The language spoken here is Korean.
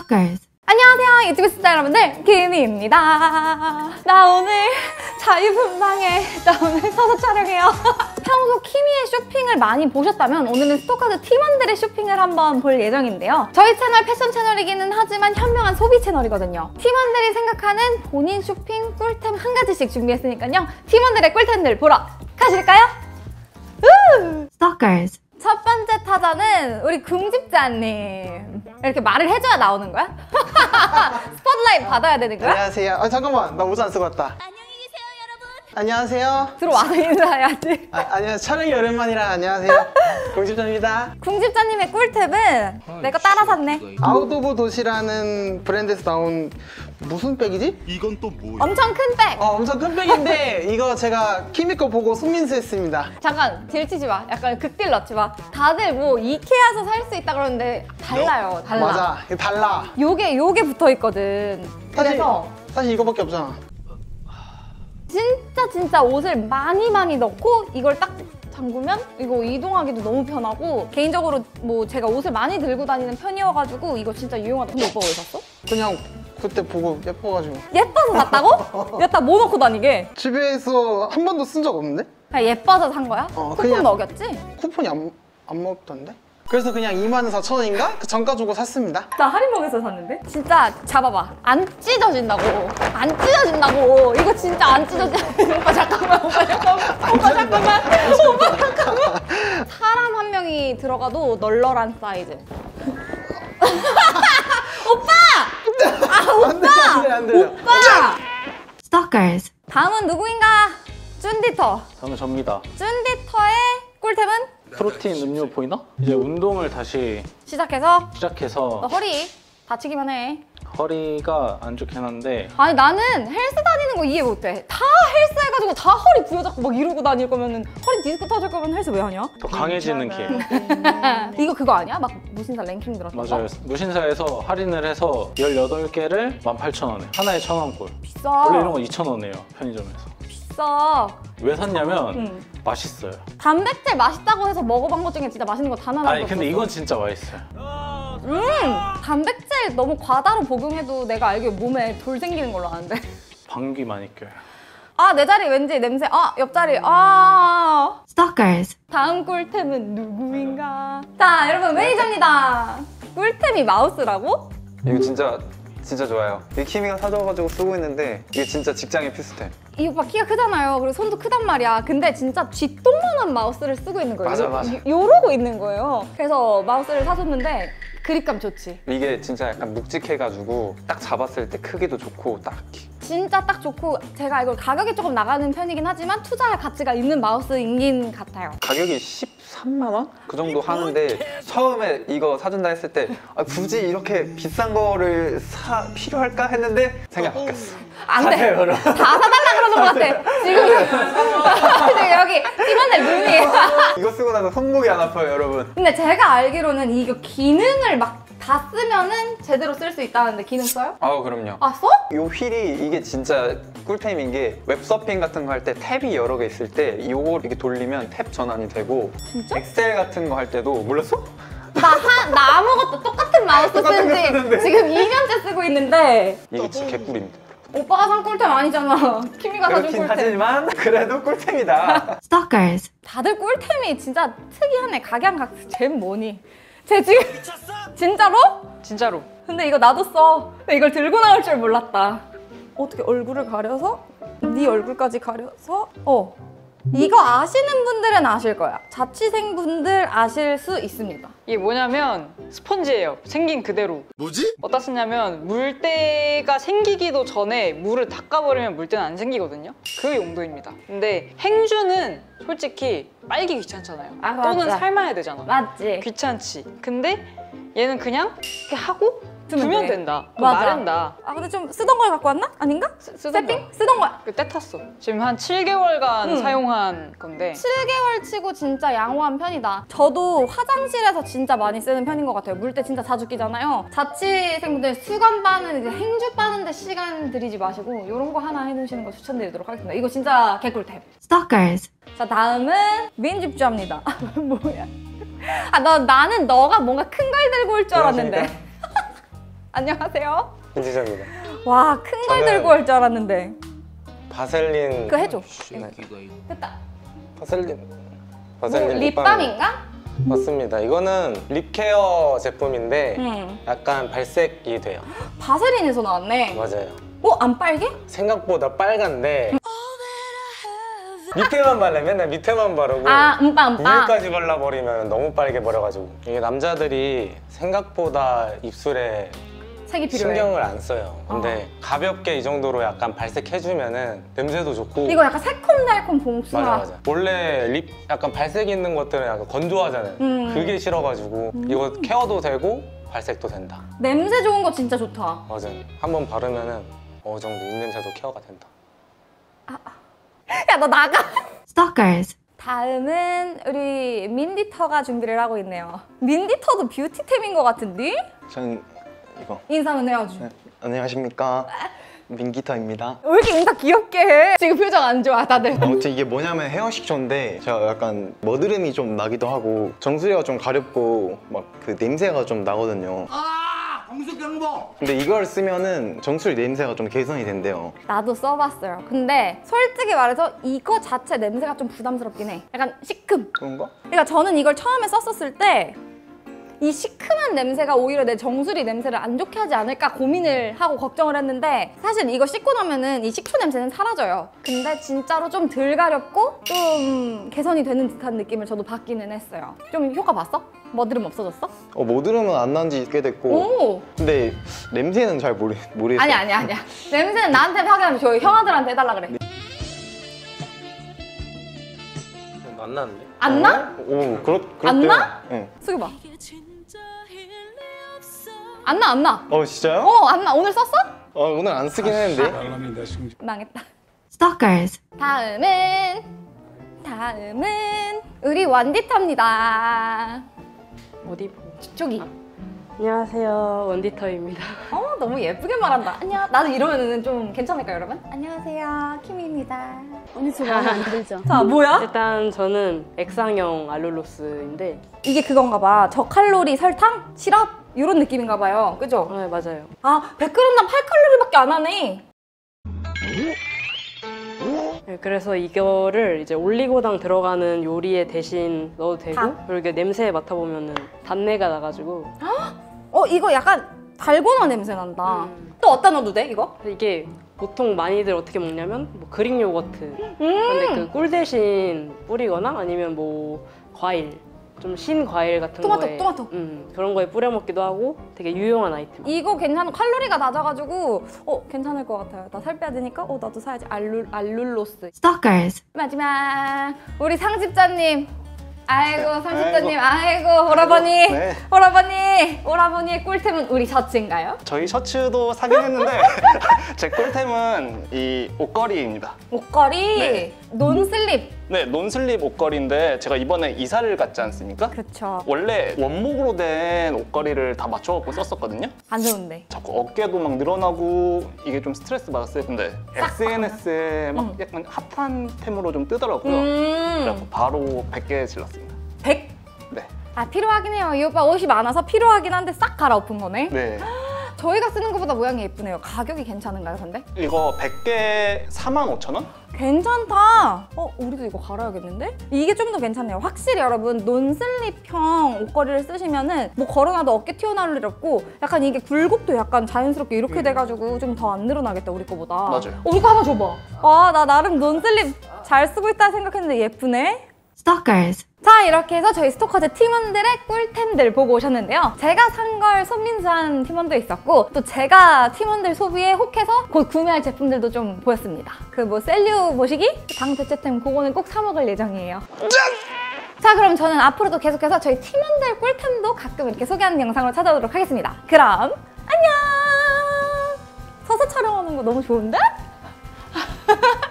Stalkers. 안녕하세요 유튜브 시청자 여러분들, 김희입니다. 나 오늘 자유분방해. 나 오늘 서서 촬영해요. 평소 키미의 쇼핑을 많이 보셨다면 오늘은 스토커즈 팀원들의 쇼핑을 한번 볼 예정인데요. 저희 채널 패션 채널이기는 하지만 현명한 소비 채널이거든요. 팀원들이 생각하는 본인 쇼핑 꿀템 한 가지씩 준비했으니까요. 팀원들의 꿀템들 보러 가실까요? Stalkers. 첫 번째 타자는 우리 궁집자님. 이렇게 말을 해줘야 나오는 거야? 스포트라이트 받아야 되는 거야? 안녕하세요. 잠깐만, 나 모자 안 쓰고 왔다. 안녕히 계세요 여러분. 안녕하세요. 들어와서 인사해야지. 안녕하세요. 촬영이 오랜만이라 안녕하세요. 공집자입니다. 궁집자님의 꿀팁은 내 거 따라 샀네. 아웃 오브 도시라는 브랜드에서 나온 무슨 백이지? 이건 또 뭐야? 엄청 큰 백. 엄청 큰 백인데 이거 제가 키미 거 보고 손민수했습니다. 잠깐 딜치지 마. 약간 극딜 넣지 마. 다들 뭐 이케아에서 살 수 있다 그러는데 달라요. 달라. 맞아, 이거 달라. 요게 붙어 있거든. 그래서 사실 이거밖에 없잖아. 진짜 옷을 많이 넣고 이걸 딱 잠그면 이거 이동하기도 너무 편하고, 개인적으로 뭐 제가 옷을 많이 들고 다니는 편이어가지고 이거 진짜 유용하다. 근데 오빠 왜 샀어? 그냥 그때 보고 예뻐가지고. 예뻐서 샀다고? 여기다 뭐 넣고 다니게? 집에서 한 번도 쓴 적 없는데? 그냥 예뻐서 산 거야? 쿠폰 그냥 먹였지? 쿠폰이 안 먹던데? 그래서 그냥 24,000원인가? 그 정가 주고 샀습니다. 나 할인목에서 샀는데? 진짜 잡아봐. 안 찢어진다고. 안 찢어진다고. 이거 진짜 안 찢어진다고. 오빠 잠깐만. 오빠 잠깐만. 사람 한 명이 들어가도 널널한 사이즈. 오빠! 안 돼. 오빠! Stalkers. 다음은 누구인가? 쭌디터. 다음은 접니다. 쭌디터의 꿀템은? 프로틴 음료 보이나? 이제 운동을 다시 시작해서 시작해서 너 허리 다치기만 해. 허리가 안 좋긴 한데 아니 나는 헬스 다니는 거 이해 못해. 다 헬스 해가지고 다 허리 부여잡고 막 이러고 다닐 거면은, 허리 디스크 터질 거면 헬스 왜 하냐? 더 강해지는 기회. 이거 그거 아니야? 막 무신사 랭킹 들었던 거? 맞아요. 무신사에서 할인을 해서 18개를 18,000원에 하나에 1,000원꼴. 비싸. 원래 이런 건 2,000원이에요 편의점에서. 비싸. 왜 샀냐면 맛있어요. 단백질 맛있다고 해서 먹어본 것 중에 진짜 맛있는 거 단 하나도 아니 없었어. 근데 이건 진짜 맛있어요. 단백질 너무 과다로 복용해도 내가 알기로 몸에 돌 생기는 걸로 아는데. 방귀 많이 껴요. 아, 내 자리 왠지 냄새. 아, 옆자리. Stalkers. 다음 꿀템은 누구인가? 자, 여러분 매니저입니다. 꿀템이 마우스라고? 이거 진짜 좋아요. 이게 키미가 사줘가지고 쓰고 있는데 이게 진짜 직장의 필수템. 이 오빠 키가 크잖아요. 그리고 손도 크단 말이야. 근데 진짜 쥐똥만한 마우스를 쓰고 있는 거예요. 맞아. 요러고 있는 거예요. 그래서 마우스를 사줬는데 그립감 좋지. 이게 진짜 약간 묵직해가지고 딱 잡았을 때 크기도 좋고 딱 진짜 딱 좋고, 제가 이걸 가격이 조금 나가는 편이긴 하지만 투자할 가치가 있는 마우스인 같아요. 가격이 13만 원? 그 정도 하는데 처음에 이거 사준다 했을 때 굳이 이렇게 비싼 거를 필요할까 했는데 생각 바뀌었어. 안 돼. 다 사달라 그러는 것 같아. 지금 여기 팀원들 눈이. 이거 쓰고 나서 손목이 안 아파요, 여러분. 근데 제가 알기로는 이거 기능을 막 다 쓰면은 제대로 쓸 수 있다는데, 기능 써요? 그럼요. 아, 써? 요 휠이 이게 진짜 꿀템인 게 웹서핑 같은 거 할 때 탭이 여러 개 있을 때 요걸 이렇게 돌리면 탭 전환이 되고, 진짜? 엑셀 같은 거 할 때도 몰랐어? 나 아무것도 똑같은 마우스 똑같은 거 쓴지 쓰는데. 지금 2년째 쓰고 있는데. 이게 진짜 개꿀입니다. 오빠가 산 꿀템 아니잖아. 키미가 사준 그렇긴 꿀템. 하지만 그래도 꿀템이다. Stalkers. 다들 꿀템이 진짜 특이하네. 각양각색. 쟤 뭐니? 쟤 지금 진짜로? 진짜로. 근데 이거 나도 써. 근데 이걸 들고 나올 줄 몰랐다. 어떻게 얼굴을 가려서? 네 얼굴까지 가려서? 이거 아시는 분들은 아실 거야. 자취생분들 아실 수 있습니다. 이게 뭐냐면 스펀지예요. 생긴 그대로. 뭐지? 어디다 쓰냐면 물때가 생기기도 전에 물을 닦아버리면 물때는 안 생기거든요. 그 용도입니다. 근데 행주는 솔직히 빨기 귀찮잖아요. 아, 또는 맞아. 삶아야 되잖아. 맞지? 귀찮지. 근데 얘는 그냥 이렇게 하고 두면 돼. 된다. 맞아. 마른다. 아, 근데 좀 쓰던 걸 갖고 왔나? 아닌가? 쓰던 세핑? 거. 쓰던 거야. 때 탔어. 지금 한 7개월간 사용한 건데 7개월 치고 진짜 양호한 편이다. 저도 화장실에서 진짜 많이 쓰는 편인 것 같아요. 물때 진짜 자주 끼잖아요. 자취생분들 수건 빠는, 이제 행주 빠는데 시간 들이지 마시고 이런 거 하나 해놓으시는 거 추천드리도록 하겠습니다. 이거 진짜 개꿀템. Stalkers. 자, 다음은 민집주합니다. 뭐야? 나는 너가 뭔가 큰 걸 들고 올 줄 알았는데. 안녕하세요. 김지정입니다. 와, 큰 걸 저는- 들고 올 줄 알았는데. 바셀린. 그거 해줘. 네. 됐다. 바셀린. 뭐, 바셀린 립밤인가? 맞습니다. 이거는 립케어 제품인데 응. 약간 발색이 돼요. 바세린에서 나왔네. 맞아요. 안 빨개? 생각보다 빨간데 밑에만 바르면 맨날 밑에만 바르고 아, 음빠. 위에까지 발라버리면 너무 빨개 버려가지고 이게 남자들이 생각보다 입술에 색이 필요해. 신경을 안 써요. 근데 가볍게 이 정도로 약간 발색해주면은 냄새도 좋고. 이거 약간 새콤달콤 봉숭아. 맞아. 원래 립 약간 발색 있는 것들은 약간 건조하잖아요. 그게 싫어가지고 이거 케어도 되고 발색도 된다. 냄새 좋은 거 진짜 좋다. 맞아. 한번 바르면은 어느 정도 입냄새도 케어가 된다. 야, 너 나가. Stalkers. 다음은 우리 민디터가 준비를 하고 있네요. 민디터도 뷰티템인 것 같은데? 전 이거. 인사는 해야지. 네, 안녕하십니까. 민기터입니다. 왜 이렇게 인사 귀엽게 해? 지금 표정 안 좋아, 다들. 아무튼 이게 뭐냐면 헤어식초인데 제가 약간 머드름이 좀 나기도 하고 정수리가 좀 가렵고 막 그 냄새가 좀 나거든요. 공수경보! 근데 이걸 쓰면은 정수리 냄새가 좀 개선이 된대요. 나도 써봤어요. 근데 솔직히 말해서 이거 자체 냄새가 좀 부담스럽긴 해. 약간 시큼. 그런가? 그러니까 저는 이걸 처음에 썼었을 때 이 시큼한 냄새가 오히려 내 정수리 냄새를 안 좋게 하지 않을까 고민을 하고 걱정을 했는데 사실 이거 씻고 나면은 이 식초 냄새는 사라져요. 근데 진짜로 좀 덜 가렵고 좀 개선이 되는 듯한 느낌을 저도 받기는 했어요. 좀 효과 봤어? 머드름 없어졌어? 머드름은 안 난 지 꽤 됐고. 오! 근데 냄새는 잘 모르겠어요. 아니야. 냄새는 나한테 확인하면 저희 형아들한테 해달라 그래. 안 나는데? 안 나? 오, 안 나? 네. 쓰기 봐. 안 나. 진짜요? 안 나. 오늘 썼어? 오늘 안 쓰긴 했는데. 망했다. Stalkers. 다음은 우리 원디터입니다. 어디? 저기. 안녕하세요, 원디터입니다. 너무 예쁘게 말한다. 안녕. 나도 이러면은 좀 괜찮을까요, 여러분? 안녕하세요, 키미입니다. 언니 지금 마음에 안 들죠? 자, 뭐야? 일단 저는 액상형 알룰로스인데 이게 그건가 봐. 저칼로리 설탕? 시럽? 이런 느낌인가 봐요. 그죠? 네, 맞아요. 100g당 8칼로리밖에 안 하네. 네, 그래서 이거를 이제 올리고당 들어가는 요리에 대신 넣어도 되고 그리고 이게 냄새 맡아보면 단내가 나가지고 이거 약간 달고나 냄새 난다. 또 어디다 넣어도 돼, 이거? 이게 보통 많이들 어떻게 먹냐면 뭐 그릭 요거트 근데 그 꿀 대신 뿌리거나 아니면 뭐 과일 좀 신 과일 같은 거에 토마토. 그런 거에 뿌려 먹기도 하고 되게 유용한 아이템. 이거 괜찮아. 칼로리가 낮아가지고 괜찮을 것 같아요. 나 살 빼야 되니까 나도 사야지. 알룰로스. Stalkers. 마지막 우리 상집자님. 아이고 상집자님. 아이고 오라버니. 네. 오라버니의 꿀템은 우리 셔츠인가요? 저희 셔츠도 사긴 했는데 제 꿀템은 이 옷걸이입니다. 옷걸이. 네. 논슬립. 네, 논슬립 옷걸이인데 제가 이번에 이사를 갔지 않습니까? 그렇죠. 원래 원목으로 된 옷걸이를 다 맞춰갖고 썼었거든요. 안 좋은데. 자꾸 어깨도 막 늘어나고 이게 좀 스트레스 받았어요. 근데 SNS에 막 약간 핫한 템으로 좀 뜨더라고요. 그래서 바로 100개 질렀습니다. 100? 네. 필요하긴 해요. 이 오빠 옷이 많아서 필요하긴 한데 싹 갈아엎은 거네. 네. 저희가 쓰는 것보다 모양이 예쁘네요. 가격이 괜찮은가요, 근데? 이거 100개 45,000원? 괜찮다. 우리도 이거 갈아야겠는데? 이게 좀 더 괜찮네요. 확실히 여러분 논슬립형 옷걸이를 쓰시면은 뭐 걸어놔도 어깨 튀어나올 일 없고 약간 이게 굴곡도 약간 자연스럽게 이렇게 돼가지고 좀 더 안 늘어나겠다, 우리 거보다. 맞아요. 우리 거 하나 줘봐. 나 나름 논슬립 잘 쓰고 있다 생각했는데 예쁘네. Stalkers. 자, 이렇게 해서 저희 스토커즈 팀원들의 꿀템들 보고 오셨는데요. 제가 산 걸 손민수한 팀원도 있었고 또 제가 팀원들 소비에 혹해서 곧 구매할 제품들도 좀 보였습니다. 그 뭐 셀류 모시기? 당 대체템 그거는 꼭 사 먹을 예정이에요. 자, 그럼 저는 앞으로도 계속해서 저희 팀원들 꿀템도 가끔 이렇게 소개하는 영상으로 찾아오도록 하겠습니다. 그럼 안녕! 서서 촬영하는 거 너무 좋은데?